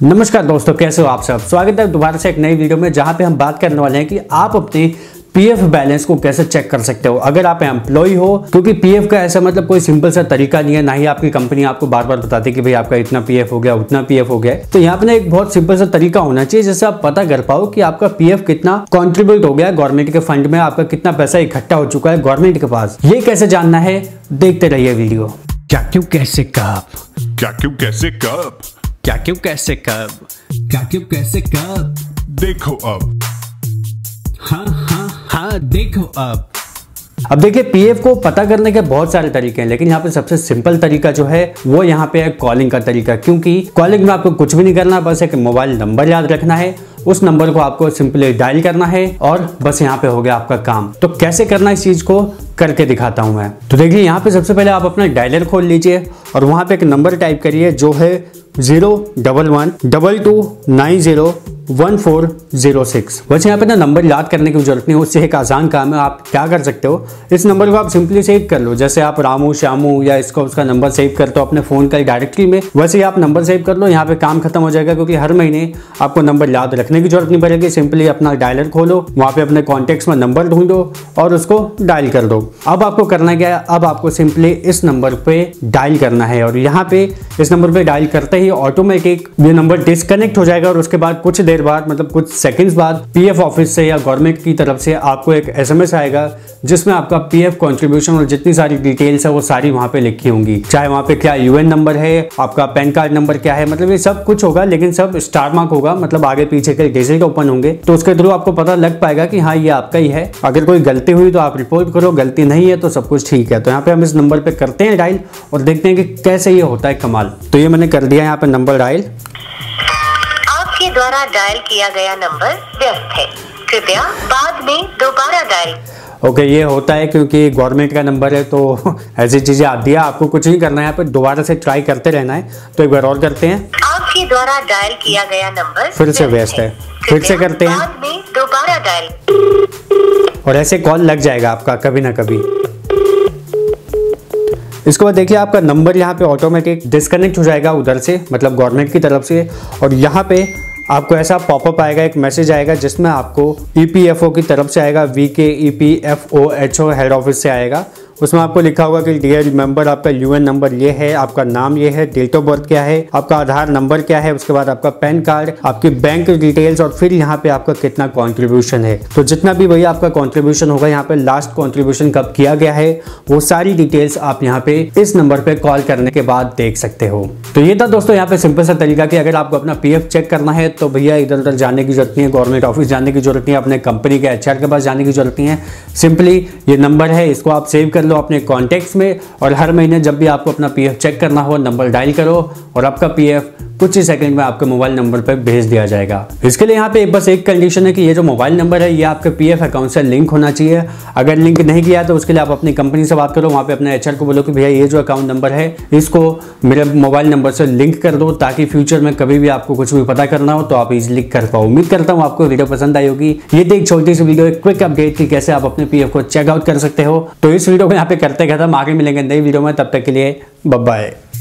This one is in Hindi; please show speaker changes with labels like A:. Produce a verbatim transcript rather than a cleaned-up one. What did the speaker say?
A: नमस्कार दोस्तों, कैसे हो आप सब। स्वागत है दोबारा से एक नई वीडियो में, जहां पे हम बात करने वाले हैं कि आप अपने पीएफ बैलेंस को कैसे चेक कर सकते हो अगर आप एम्प्लॉय हो। क्योंकि पीएफ का ऐसा मतलब कोई सिंपल सा तरीका नहीं है, ना ही आपकी कंपनी आपको बार बार बताती है कि भाई आपका इतना पीएफ हो गया, उतना पीएफ हो गया। तो यहाँ पे ना एक बहुत सिंपल सा तरीका होना चाहिए जिससे आप पता कर पाओ कि आपका पीएफ कितना कॉन्ट्रीब्यूट हो गया गवर्नमेंट के फंड में, आपका कितना पैसा इकट्ठा हो चुका है गवर्नमेंट के पास। ये कैसे जानना है, देखते रहिए वीडियो।
B: क्या क्यों कैसे कब,
C: क्या क्यों कैसे कब,
B: क्या क्यों कैसे कब, क्या क्यों कैसे कब,
C: देखो अब।
B: हाँ हाँ हाँ देखो अब।
A: अब देखिए, पीएफ को पता करने के बहुत सारे तरीके हैं, लेकिन यहाँ पे सबसे सिंपल तरीका जो है वो यहाँ पे है कॉलिंग का तरीका। क्योंकि कॉलिंग में आपको कुछ भी नहीं करना, बस एक मोबाइल नंबर याद रखना है, उस नंबर को आपको सिंपली डायल करना है और बस यहाँ पे हो गया आपका काम। तो कैसे करना इस चीज को करके दिखाता हूँ मैं। तो देखिए, यहाँ पे सबसे पहले आप अपना डायलर खोल लीजिए और वहां पे एक नंबर टाइप करिए जो है zero double one double two nine zero one four zero six. वैसे यहाँ पे ना नंबर याद करने की जरूरत नहीं है, उससे एक आसान काम है। आप क्या कर सकते हो, इस नंबर को आप सिंपली सेव कर लो। जैसे आप रामू श्यामू या इसको उसका नंबर सेव करते हो अपने फोन का डायरेक्टरी में, वैसे ही आप नंबर सेव कर लो। यहाँ पे काम खत्म हो जाएगा, क्योंकि हर महीने आपको नंबर याद रखने की जरूरत नहीं पड़ेगी। सिंपली अपना डायलर खोलो, वहाँ पे अपने कॉन्टेक्ट्स में नंबर ढूंढो और उसको डायल कर दो। अब आपको करना क्या है, अब आपको सिंपली इस नंबर पे डायल करना है और यहाँ पे इस नंबर पे डायल करते ही ऑटोमेटिक ये नंबर डिस्कनेक्ट हो जाएगा और उसके बाद कुछ देर बाद, मतलब कुछ सेकंड्स बाद, पीएफ ऑफिस से या गवर्नमेंट की तरफ से आपको एक एसएमएस आएगा जिसमें आपका पीएफ कंट्रीब्यूशन और जितनी सारी डिटेल्स है वो सारी वहां पे लिखी होंगी। चाहे वहां पे क्या यूएन नंबर है, आपका पैन कार्ड नंबर क्या है, मतलब ये सब कुछ होगा, लेकिन सब स्टार मार्क होगा, मतलब आगे पीछे के डिजिट ओपन होंगे। तो उसके थ्रू आपको पता लग पाएगा कि हाँ ये आपका ही है। अगर कोई गलती हुई तो आप रिपोर्ट करो, गलती नहीं है तो सब कुछ ठीक है। तो यहाँ पे हम इस नंबर पे करते हैं डायल और देखते हैं कि कैसे ये होता है कमाल। तो ये मैंने कर दिया यहाँ पे नंबर डायल।
D: आपके द्वारा डायल किया गया नंबर व्यस्त है, कृपया बाद में दोबारा डायल।
A: ओके, ये होता है क्योंकि गवर्नमेंट का नंबर है तो ऐसी चीजें आती है। आपको कुछ नहीं करना है, यहाँ पे दोबारा से ट्राई करते रहना है। तो एक बार और करते हैं।
D: आपके द्वारा डायल किया गया नंबर
A: फिर से व्यस्त है, फिर से करते हैं,
D: बाद में दोबारा डायल।
A: और ऐसे कॉल लग जाएगा आपका कभी ना कभी। इसके बाद देखिए, आपका नंबर यहाँ पे ऑटोमेटिक डिस्कनेक्ट हो जाएगा उधर से, मतलब गवर्नमेंट की तरफ से। और यहाँ पे आपको ऐसा पॉपअप आएगा, एक मैसेज आएगा जिसमें आपको ईपीएफओ की तरफ से आएगा, V K E P F O H O head office से आएगा। उसमें आपको लिखा होगा कि डियर रिमेंबर, आपका यूएन नंबर ये है, आपका नाम ये है, डेट ऑफ बर्थ क्या है, आपका आधार नंबर क्या है, उसके बाद आपका पैन कार्ड, आपकी बैंक डिटेल्स और फिर यहाँ पे आपका कितना कंट्रीब्यूशन है। तो जितना भी भैया आपका कंट्रीब्यूशन होगा, यहाँ पे लास्ट कंट्रीब्यूशन कब किया गया है, वो सारी डिटेल्स आप यहाँ पे इस नंबर पे कॉल करने के बाद देख सकते हो। तो ये था दोस्तों यहाँ पे सिंपल सा तरीका कि अगर आपको अपना पीएफ चेक करना है तो भैया इधर उधर जाने की जरूरत नहीं है, गवर्नमेंट ऑफिस जाने की जरूरत नहीं है, अपने कंपनी के एचआर के पास जाने की जरूरत नहीं है। सिंपली ये नंबर है, इसको आप सेव कर लो अपने कॉन्टेक्ट्स में और हर महीने जब भी आपको अपना पीएफ चेक करना हो, नंबर डायल करो और आपका पीएफ कुछ ही सेकंड में आपके मोबाइल नंबर पर भेज दिया जाएगा। इसके लिए यहाँ पे बस एक कंडीशन है कि ये जो मोबाइल नंबर है ये आपके पीएफ अकाउंट से लिंक होना चाहिए। अगर लिंक नहीं किया तो उसके लिए आप अपनी कंपनी से बात करो, वहाँ पे अपने एचआर को बोलो कि भैया ये जो अकाउंट नंबर है इसको मेरे मोबाइल नंबर से लिंक कर दो, ताकि फ्यूचर में कभी भी आपको कुछ भी पता करना हो तो आप इजिली कर पाओ। उम्मीद करता हूँ आपको वीडियो पसंद आई होगी। ये थी एक छोटी सी वीडियो, एक क्विक अपडेट की कैसे आप अपने पीएफ को चेकआउट कर सकते हो। तो इस वीडियो को यहाँ पे करते खत्म, आगे मिलेंगे नई वीडियो में, तब तक के लिए बाय बाय।